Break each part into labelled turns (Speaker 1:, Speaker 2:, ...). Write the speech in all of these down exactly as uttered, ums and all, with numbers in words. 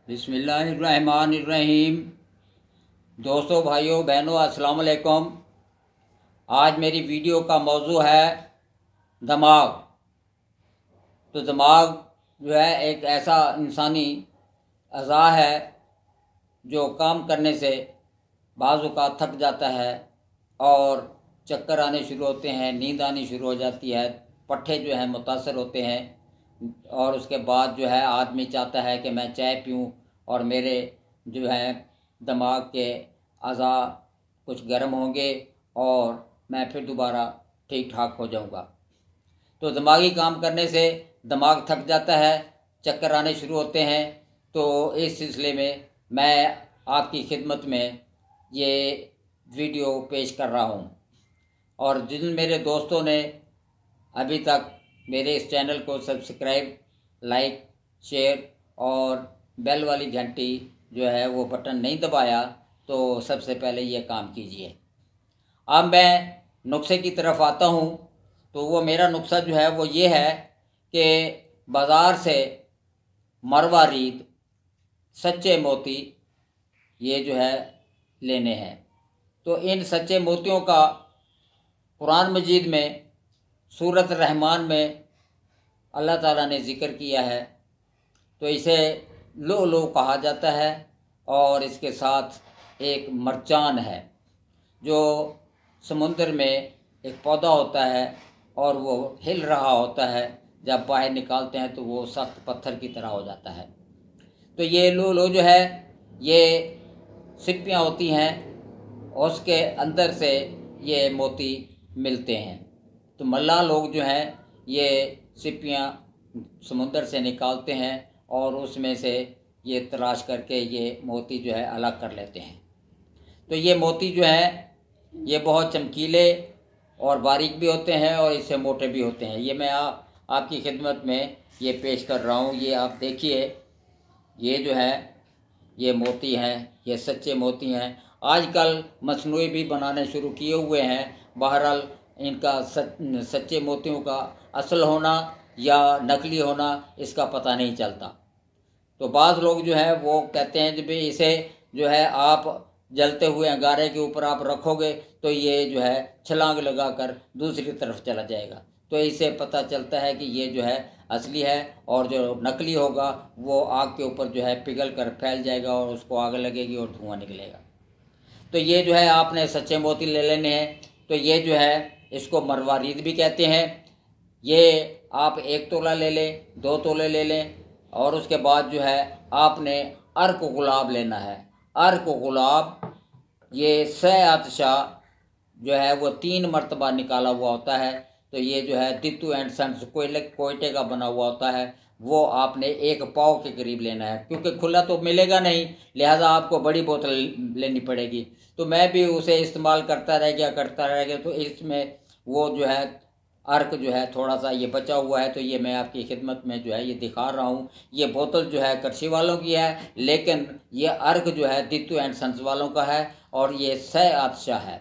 Speaker 1: बिस्मिल्लाहिर्रहमानिर्रहीम। दोस्तों, भाइयों, बहनों, अस्सलाम वालेकुम। आज मेरी वीडियो का मौजू है दिमाग। तो दिमाग जो है एक ऐसा इंसानी अज़ा है जो काम करने से बाज़ औक़ात थक जाता है और चक्कर आने शुरू होते हैं, नींद आनी शुरू हो जाती है, पट्ठे जो हैं मुतासर होते हैं और उसके बाद जो है आदमी चाहता है कि मैं चाय पीऊँ और मेरे जो है दिमाग के अज़ा कुछ गर्म होंगे और मैं फिर दोबारा ठीक ठाक हो जाऊँगा। तो दिमागी काम करने से दिमाग थक जाता है, चक्कर आने शुरू होते हैं। तो इस सिलसिले में मैं आपकी खिदमत में ये वीडियो पेश कर रहा हूँ। और जिन मेरे दोस्तों ने अभी तक मेरे इस चैनल को सब्सक्राइब, लाइक, शेयर और बेल वाली घंटी जो है वो बटन नहीं दबाया, तो सबसे पहले ये काम कीजिए। अब मैं नुस्खे की तरफ आता हूँ। तो वो मेरा नुस्खा जो है वो ये है कि बाज़ार से मरवारीद सच्चे मोती ये जो है लेने हैं। तो इन सच्चे मोतियों का कुरान मजीद में सूरत रहमान में अल्लाह ताला ने ज़िक्र किया है। तो इसे लुअलुअ कहा जाता है और इसके साथ एक मरचान है जो समुंदर में एक पौधा होता है और वो हिल रहा होता है। जब बाहर निकालते हैं तो वो सख्त पत्थर की तरह हो जाता है। तो ये लुअलुअ जो है ये सिप्पियाँ होती हैं और उसके अंदर से ये मोती मिलते हैं। तो मल्लाह लोग जो हैं ये सिप्पियाँ समुंदर से निकालते हैं और उसमें से ये तलाश करके ये मोती जो है अलग कर लेते हैं। तो ये मोती जो है ये बहुत चमकीले और बारीक भी होते हैं और इससे मोटे भी होते हैं। ये मैं आ, आपकी खिदमत में ये पेश कर रहा हूँ। ये आप देखिए, ये जो है ये मोती हैं, ये सच्चे मोती हैं। आजकल मसनूई भी बनाने शुरू किए हुए हैं। बहरहाल इनका सच सच्चे मोतियों का असल होना या नकली होना इसका पता नहीं चलता। तो बाज़ लोग जो है वो कहते हैं कि भाई इसे जो है आप जलते हुए अंगारे के ऊपर आप रखोगे तो ये जो है छलांग लगाकर दूसरी तरफ चला जाएगा। तो इससे पता चलता है कि ये जो है असली है और जो नकली होगा वो आग के ऊपर जो है पिघल कर फैल जाएगा और उसको आग लगेगी और धुआं निकलेगा। तो ये जो है आपने सच्चे मोती ले लेने हैं। तो ये जो है इसको मरवारीद भी कहते हैं। ये आप एक तोला ले लें, दो तोले ले लें और उसके बाद जो है आपने अर्क गुलाब लेना है। अर्क गुलाब ये सैअतशा जो है वो तीन मरतबा निकाला हुआ होता है। तो ये जो है दित्तू एंड सन्स कोयले कोयटे का बना हुआ होता है। वो आपने एक पाव के करीब लेना है क्योंकि खुला तो मिलेगा नहीं, लिहाजा आपको बड़ी बोतल लेनी पड़ेगी। तो मैं भी उसे इस्तेमाल करता रह गया करता रह गया तो इसमें वो जो है अर्क जो है थोड़ा सा ये बचा हुआ है। तो ये मैं आपकी खिदमत में जो है ये दिखा रहा हूँ। ये बोतल जो है करशी वालों की है, लेकिन ये अर्क जो है दित्तू एंड सन्स वालों का है और ये सैअतशा है।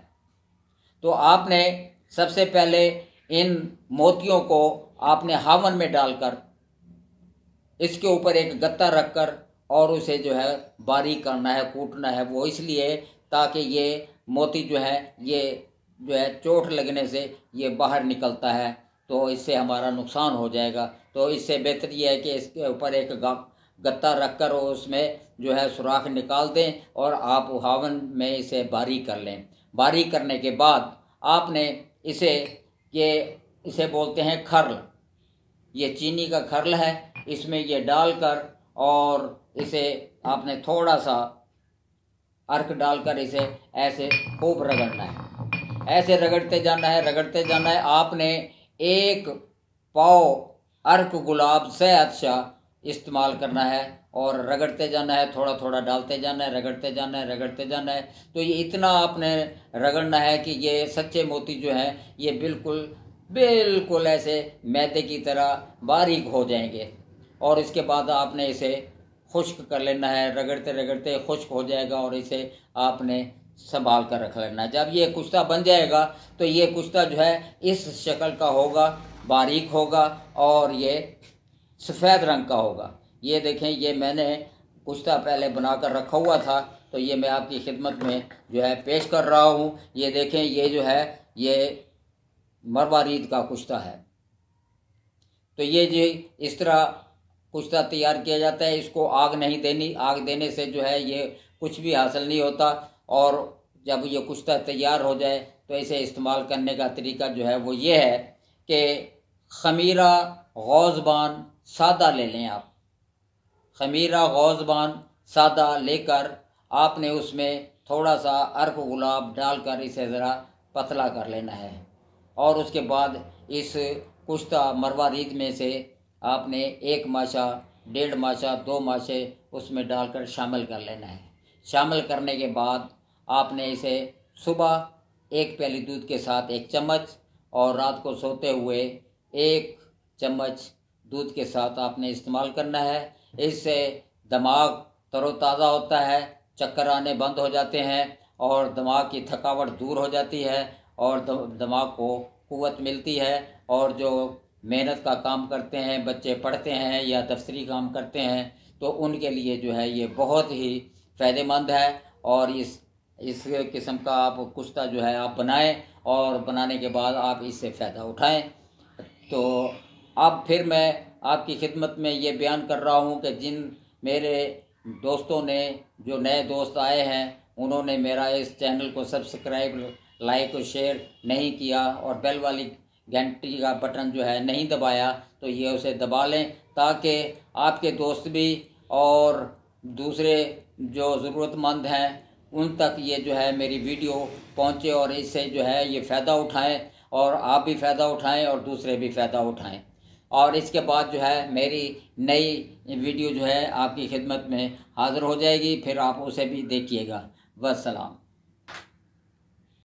Speaker 1: तो आपने सबसे पहले इन मोतियों को आपने हावन में डालकर इसके ऊपर एक गत्ता रखकर और उसे जो है बारीक करना है, कूटना है। वो इसलिए ताकि ये मोती जो है ये जो है चोट लगने से ये बाहर निकलता है तो इससे हमारा नुकसान हो जाएगा। तो इससे बेहतर ये है कि इसके ऊपर एक गत्ता रखकर उसमें जो है सुराख निकाल दें और आप हावन में इसे बारीक कर लें। बारीक करने के बाद आपने इसे ये इसे बोलते हैं खर्ल, ये चीनी का खर्ल है। इसमें ये डालकर और इसे आपने थोड़ा सा अर्क डालकर इसे ऐसे खूब रगड़ना है। ऐसे रगड़ते जाना है रगड़ते जाना है। आपने एक पाव अर्क गुलाब सैअतशा इस्तेमाल करना है और रगड़ते जाना है, थोड़ा थोड़ा डालते जाना है, रगड़ते जाना है रगड़ते जाना है। तो ये इतना आपने रगड़ना है कि ये सच्चे मोती जो हैं ये बिल्कुल बिल्कुल ऐसे मैदे की तरह बारीक हो जाएंगे। और इसके बाद आपने इसे खुश्क कर लेना है। रगड़ते रगड़ते खुश्क हो जाएगा और इसे आपने संभाल कर रख लेना है। जब ये कुश्ता बन जाएगा तो ये कुश्ता जो है इस शक्ल का होगा, बारीक होगा और ये सफ़ेद रंग का होगा। ये देखें, ये मैंने कुश्ता पहले बनाकर रखा हुआ था, तो ये मैं आपकी खिदमत में जो है पेश कर रहा हूँ। ये देखें, ये जो है ये मरवारीद का कुश्ता है। तो ये जो इस तरह कुश्ता तैयार किया जाता है, इसको आग नहीं देनी, आग देने से जो है ये कुछ भी हासिल नहीं होता। और जब ये कुश्ता तैयार हो जाए तो इसे इस्तेमाल करने का तरीका जो है वो ये है कि खमीरा गौज़बान सादा ले लें आप। खमीरा गौज़बान सादा लेकर आपने उसमें थोड़ा सा अर्क गुलाब डालकर इसे ज़रा पतला कर लेना है। और उसके बाद इस कुश्ता मरवारीद में से आपने एक माशा, डेढ़ माशा, दो माशे उसमें डालकर शामिल कर लेना है। शामिल करने के बाद आपने इसे सुबह एक प्याली दूध के साथ एक चम्मच और रात को सोते हुए एक चम्मच दूध के साथ आपने इस्तेमाल करना है। इससे दिमाग तरोताज़ा होता है, चक्कर आने बंद हो जाते हैं और दिमाग की थकावट दूर हो जाती है और दिमाग को क़ुव्वत मिलती है। और जो मेहनत का काम करते हैं, बच्चे पढ़ते हैं या दफ्तरी काम करते हैं, तो उनके लिए जो है ये बहुत ही फ़ायदेमंद है। और इस इस किस्म का आप कुश्ता जो है आप बनाएं और बनाने के बाद आप इससे फ़ायदा उठाएं। तो अब फिर मैं आपकी खिदमत में ये बयान कर रहा हूँ कि जिन मेरे दोस्तों ने, जो नए दोस्त आए हैं, उन्होंने मेरा इस चैनल को सब्सक्राइब, लाइक और शेयर नहीं किया और बेल वाली घंटी का बटन जो है नहीं दबाया, तो ये उसे दबा लें ताकि आपके दोस्त भी और दूसरे जो ज़रूरतमंद हैं उन तक ये जो है मेरी वीडियो पहुँचे और इससे जो है ये फ़ायदा उठाएं और आप भी फ़ायदा उठाएं और दूसरे भी फ़ायदा उठाएं। और इसके बाद जो है मेरी नई वीडियो जो है आपकी खिदमत में हाज़िर हो जाएगी, फिर आप उसे भी देखिएगा। वस्सलाम।